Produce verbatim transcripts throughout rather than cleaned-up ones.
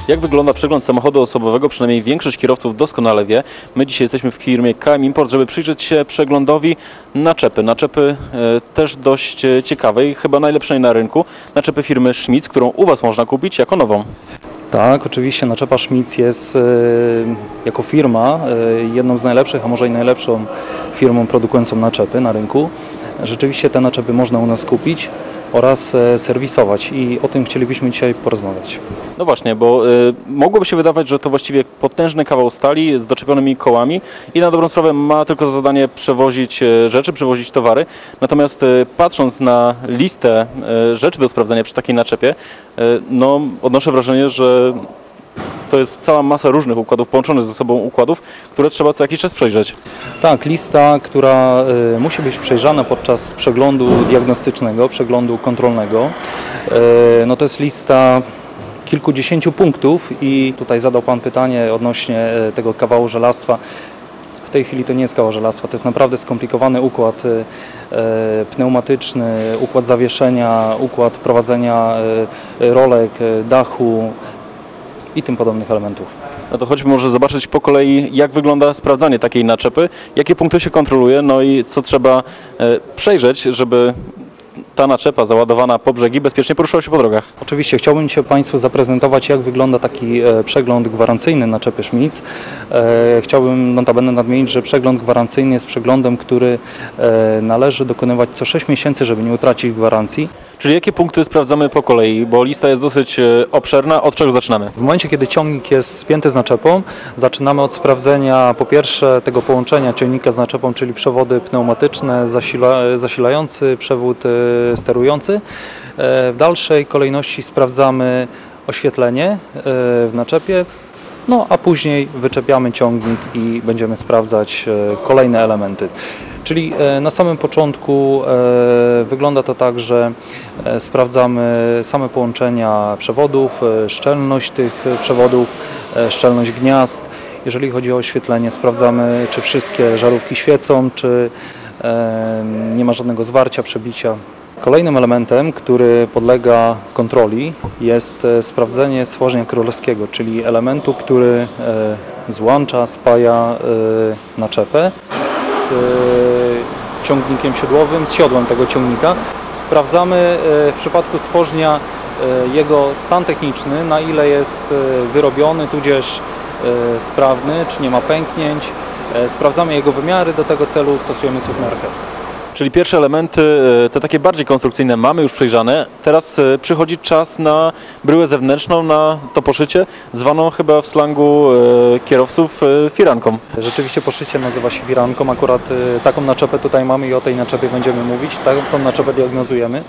Jak wygląda przegląd samochodu osobowego? Przynajmniej większość kierowców doskonale wie. My dzisiaj jesteśmy w firmie K M Import, żeby przyjrzeć się przeglądowi naczepy. Naczepy e, też dość ciekawej, chyba najlepszej na rynku. Naczepy firmy Schmitz, którą u Was można kupić jako nową. Tak, oczywiście naczepa Schmitz jest e, jako firma e, jedną z najlepszych, a może i najlepszą firmą produkującą naczepy na rynku. Rzeczywiście te naczepy można u nas kupić oraz e, serwisować i o tym chcielibyśmy dzisiaj porozmawiać. No właśnie, bo y, mogłoby się wydawać, że to właściwie potężny kawał stali z doczepionymi kołami i na dobrą sprawę ma tylko za zadanie przewozić y, rzeczy, przewozić towary. Natomiast y, patrząc na listę y, rzeczy do sprawdzenia przy takiej naczepie, y, no odnoszę wrażenie, że to jest cała masa różnych układów, połączonych ze sobą układów, które trzeba co jakiś czas przejrzeć. Tak, lista, która y, musi być przejrzana podczas przeglądu diagnostycznego, przeglądu kontrolnego. Y, no to jest lista kilkudziesięciu punktów i tutaj zadał Pan pytanie odnośnie y, tego kawału żelastwa. W tej chwili to nie jest kawał żelastwa, to jest naprawdę skomplikowany układ y, pneumatyczny, układ zawieszenia, układ prowadzenia y, rolek, y, dachu i tym podobnych elementów. No to chodźmy może zobaczyć po kolei, jak wygląda sprawdzanie takiej naczepy, jakie punkty się kontroluje, no i co trzeba e, przejrzeć, żeby ta naczepa załadowana po brzegi bezpiecznie poruszała się po drogach. Oczywiście chciałbym dzisiaj Państwu zaprezentować, jak wygląda taki e, przegląd gwarancyjny naczepy Schmitz. E, chciałbym notabene nadmienić, że przegląd gwarancyjny jest przeglądem, który e, należy dokonywać co sześć miesięcy, żeby nie utracić gwarancji. Czyli jakie punkty sprawdzamy po kolei, bo lista jest dosyć e, obszerna. Od czego zaczynamy? W momencie, kiedy ciągnik jest spięty z naczepą, zaczynamy od sprawdzenia po pierwsze tego połączenia ciągnika z naczepą, czyli przewody pneumatyczne, zasila, zasilający, przewód e, sterujący. W dalszej kolejności sprawdzamy oświetlenie w naczepie, no a później wyczepiamy ciągnik i będziemy sprawdzać kolejne elementy. Czyli na samym początku wygląda to tak, że sprawdzamy same połączenia przewodów, szczelność tych przewodów, szczelność gniazd. Jeżeli chodzi o oświetlenie, sprawdzamy, czy wszystkie żarówki świecą, czy nie ma żadnego zwarcia, przebicia. Kolejnym elementem, który podlega kontroli, jest sprawdzenie stworzenia królewskiego, czyli elementu, który złącza, spaja naczepę z ciągnikiem siodłowym, z siodłem tego ciągnika. Sprawdzamy w przypadku stworzenia jego stan techniczny, na ile jest wyrobiony, tudzież sprawny, czy nie ma pęknięć. Sprawdzamy jego wymiary, do tego celu stosujemy suwmiarkę. Czyli pierwsze elementy, te takie bardziej konstrukcyjne, mamy już przejrzane. Teraz przychodzi czas na bryłę zewnętrzną, na to poszycie, zwaną chyba w slangu kierowców firanką. Rzeczywiście poszycie nazywa się firanką. Akurat taką naczepę tutaj mamy i o tej naczepie będziemy mówić. Taką naczepę diagnozujemy.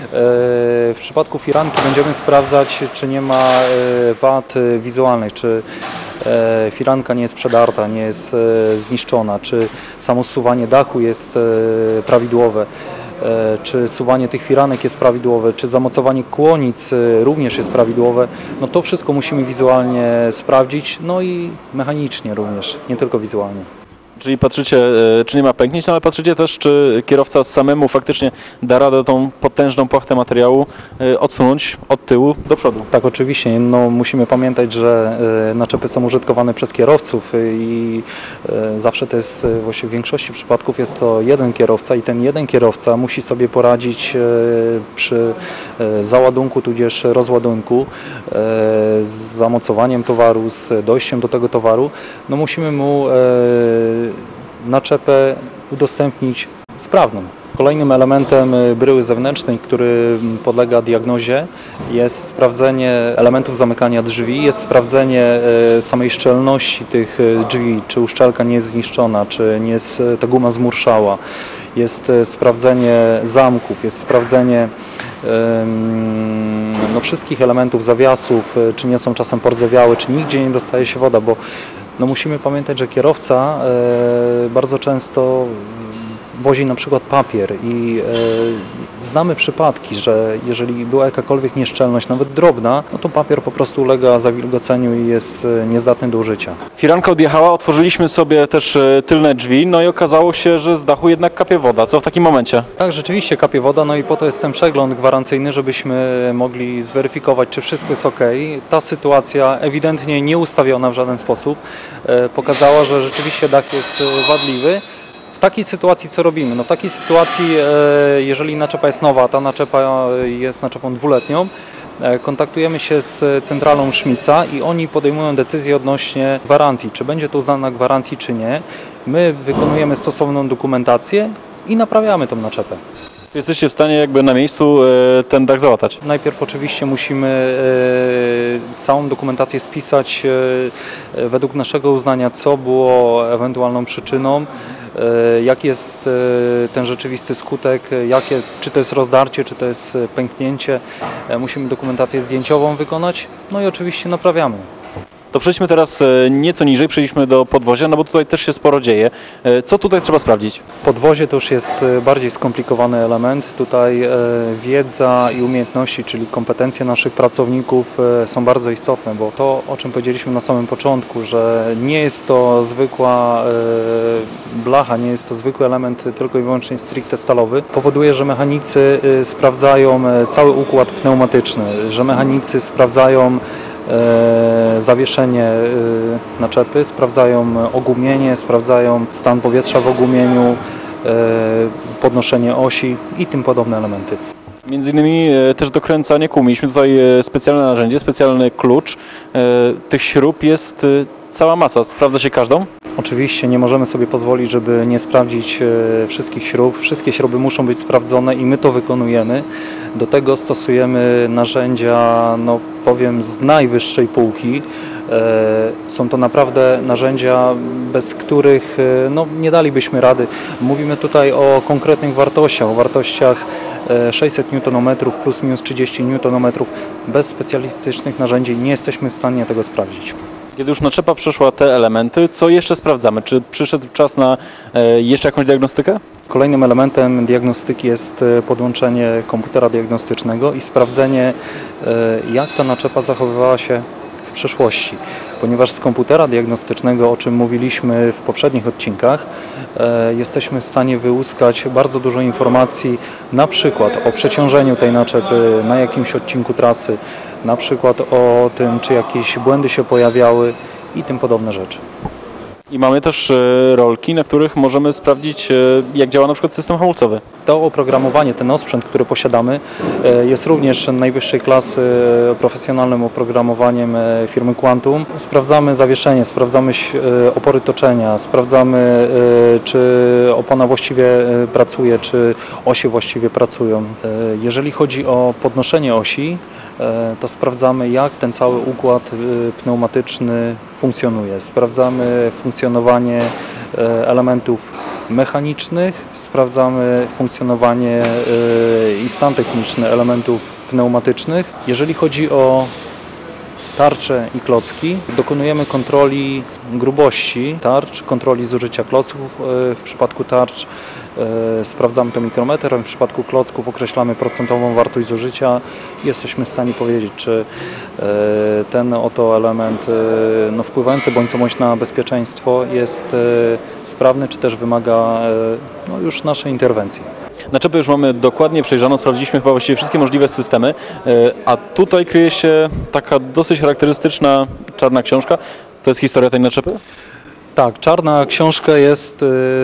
W przypadku firanki będziemy sprawdzać, czy nie ma wad wizualnych, czy firanka nie jest przedarta, nie jest zniszczona, czy samo zsuwanie dachu jest prawidłowe, czy suwanie tych firanek jest prawidłowe, czy zamocowanie kłonic również jest prawidłowe. No to wszystko musimy wizualnie sprawdzić, no i mechanicznie również, nie tylko wizualnie. Czyli patrzycie, czy nie ma pęknięć, ale patrzycie też, czy kierowca samemu faktycznie da radę tą potężną płachtę materiału odsunąć od tyłu do przodu. Tak, oczywiście. No, musimy pamiętać, że naczepy są użytkowane przez kierowców i zawsze to jest, właściwie w większości przypadków jest to jeden kierowca i ten jeden kierowca musi sobie poradzić przy załadunku tudzież rozładunku z zamocowaniem towaru, z dojściem do tego towaru. No, musimy mu naczepę udostępnić sprawną. Kolejnym elementem bryły zewnętrznej, który podlega diagnozie, jest sprawdzenie elementów zamykania drzwi, jest sprawdzenie samej szczelności tych drzwi, czy uszczelka nie jest zniszczona, czy nie jest ta guma zmurszała. Jest sprawdzenie zamków, jest sprawdzenie no, wszystkich elementów zawiasów, czy nie są czasem pordzewiałe, czy nigdzie nie dostaje się woda, bo no, musimy pamiętać, że kierowca bardzo często wozi na przykład papier i e, znamy przypadki, że jeżeli była jakakolwiek nieszczelność, nawet drobna, no to papier po prostu ulega zawilgoceniu i jest e, niezdatny do użycia. Firanka odjechała, otworzyliśmy sobie też e, tylne drzwi, no i okazało się, że z dachu jednak kapie woda. Co w takim momencie? Tak, rzeczywiście kapie woda, no i po to jest ten przegląd gwarancyjny, żebyśmy mogli zweryfikować, czy wszystko jest ok. Ta sytuacja ewidentnie nieustawiona w żaden sposób e, pokazała, że rzeczywiście dach jest e, wadliwy. W takiej sytuacji co robimy? No w takiej sytuacji, e, jeżeli naczepa jest nowa, ta naczepa jest naczepą dwuletnią, e, kontaktujemy się z centralą Schmitza i oni podejmują decyzję odnośnie gwarancji, czy będzie to uznana gwarancji, czy nie. My wykonujemy stosowną dokumentację i naprawiamy tą naczepę. Jesteście w stanie jakby na miejscu e, ten dach załatać? Najpierw oczywiście musimy e, całą dokumentację spisać e, według naszego uznania, co było ewentualną przyczyną, e, jaki jest e, ten rzeczywisty skutek, jakie, czy to jest rozdarcie, czy to jest pęknięcie. E, musimy dokumentację zdjęciową wykonać, no i oczywiście naprawiamy. To przejdźmy teraz e, nieco niżej, przejdźmy do podwozia, no bo tutaj też się sporo dzieje. E, Co tutaj trzeba sprawdzić? Podwozie to już jest e, bardziej skomplikowany element. Tutaj e, wiedza i umiejętności, czyli kompetencje naszych pracowników e, są bardzo istotne, bo to, o czym powiedzieliśmy na samym początku, że nie jest to zwykła e, blacha, nie jest to zwykły element tylko i wyłącznie stricte stalowy, powoduje, że mechanicy e, sprawdzają e, cały układ pneumatyczny, że mechanicy sprawdzają zawieszenie naczepy, sprawdzają ogumienie, sprawdzają stan powietrza w ogumieniu, podnoszenie osi i tym podobne elementy. Między innymi e, też dokręcanie kół. Mieliśmy tutaj e, specjalne narzędzie, specjalny klucz. E, Tych śrub jest e, cała masa. Sprawdza się każdą? Oczywiście nie możemy sobie pozwolić, żeby nie sprawdzić e, wszystkich śrub. Wszystkie śruby muszą być sprawdzone i my to wykonujemy. Do tego stosujemy narzędzia, no powiem, z najwyższej półki. E, Są to naprawdę narzędzia, bez których e, no, nie dalibyśmy rady. Mówimy tutaj o konkretnych wartościach, o wartościach sześćset niutonometrów plus minus trzydzieści niutonometrów. Bez specjalistycznych narzędzi nie jesteśmy w stanie tego sprawdzić. Kiedy już naczepa przeszła te elementy, co jeszcze sprawdzamy? Czy przyszedł czas na e, jeszcze jakąś diagnostykę? Kolejnym elementem diagnostyki jest podłączenie komputera diagnostycznego i sprawdzenie, jak ta naczepa zachowywała się w przeszłości. Ponieważ z komputera diagnostycznego, o czym mówiliśmy w poprzednich odcinkach, jesteśmy w stanie wyłuskać bardzo dużo informacji, na przykład o przeciążeniu tej naczepy na jakimś odcinku trasy, na przykład o tym, czy jakieś błędy się pojawiały i tym podobne rzeczy. I mamy też rolki, na których możemy sprawdzić, jak działa na przykład system hamulcowy. To oprogramowanie, ten osprzęt, który posiadamy, jest również najwyższej klasy profesjonalnym oprogramowaniem firmy Quantum. Sprawdzamy zawieszenie, sprawdzamy opory toczenia, sprawdzamy, czy opona właściwie pracuje, czy osie właściwie pracują. Jeżeli chodzi o podnoszenie osi, to sprawdzamy, jak ten cały układ pneumatyczny funkcjonuje. Sprawdzamy funkcjonowanie elementów mechanicznych, sprawdzamy funkcjonowanie i stan techniczny elementów pneumatycznych. Jeżeli chodzi o tarcze i klocki, dokonujemy kontroli grubości tarcz, kontroli zużycia klocków. W przypadku tarcz sprawdzamy to mikrometrem, w przypadku klocków określamy procentową wartość zużycia i jesteśmy w stanie powiedzieć, czy ten oto element no, wpływający bądź co bądź na bezpieczeństwo jest sprawny, czy też wymaga no, już naszej interwencji. Naczepę już mamy dokładnie przejrzaną, sprawdziliśmy chyba właściwie wszystkie możliwe systemy, a tutaj kryje się taka dosyć charakterystyczna czarna książka. To jest historia tej naczepy? Tak, czarna książka jest y,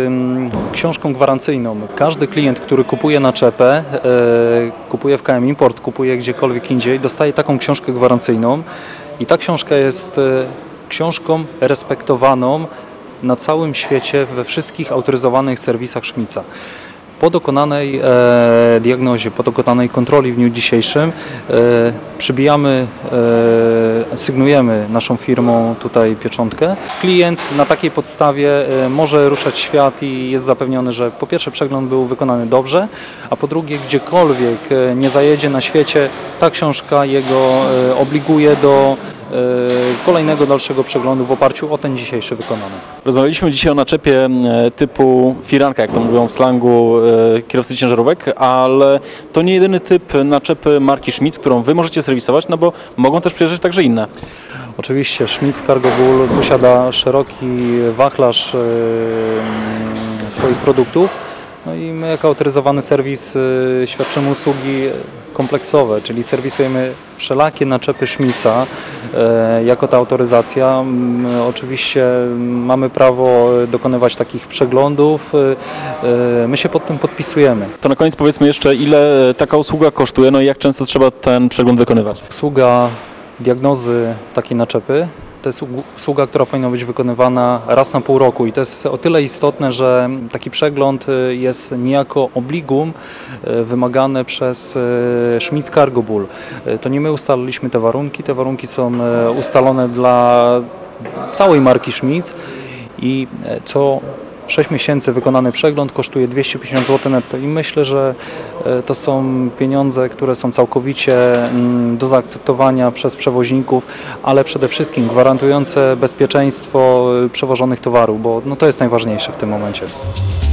książką gwarancyjną. Każdy klient, który kupuje naczepę, y, kupuje w K M Import, kupuje gdziekolwiek indziej, dostaje taką książkę gwarancyjną i ta książka jest y, książką respektowaną na całym świecie we wszystkich autoryzowanych serwisach Schmitza. Po dokonanej e, diagnozie, po dokonanej kontroli w dniu dzisiejszym e, przybijamy, e, sygnujemy naszą firmą tutaj pieczątkę. Klient na takiej podstawie e, może ruszać świat i jest zapewniony, że po pierwsze przegląd był wykonany dobrze, a po drugie gdziekolwiek e, nie zajedzie na świecie, ta książka jego e, obliguje do kolejnego dalszego przeglądu w oparciu o ten dzisiejszy wykonany. Rozmawialiśmy dzisiaj o naczepie e, typu firanka, jak to mówią w slangu e, kierowcy ciężarówek, ale to nie jedyny typ naczepy marki Schmitz, którą Wy możecie serwisować, no bo mogą też przyjeżdżać także inne. Oczywiście Schmitz Cargo Bull posiada szeroki wachlarz e, swoich produktów. No i my jako autoryzowany serwis y, świadczymy usługi kompleksowe, czyli serwisujemy wszelakie naczepy Schmitza y, jako ta autoryzacja. Y, oczywiście mamy prawo dokonywać takich przeglądów, y, y, my się pod tym podpisujemy. To na koniec powiedzmy jeszcze, ile taka usługa kosztuje, no i jak często trzeba ten przegląd wykonywać. Usługa diagnozy takiej naczepy to jest usługa, która powinna być wykonywana raz na pół roku i to jest o tyle istotne, że taki przegląd jest niejako obligum wymagane przez Schmitz Cargo Bull. To nie my ustaliliśmy te warunki, te warunki są ustalone dla całej marki Schmitz i co sześć miesięcy wykonany przegląd kosztuje dwieście pięćdziesiąt złotych netto i myślę, że to są pieniądze, które są całkowicie do zaakceptowania przez przewoźników, ale przede wszystkim gwarantujące bezpieczeństwo przewożonych towarów, bo no to jest najważniejsze w tym momencie.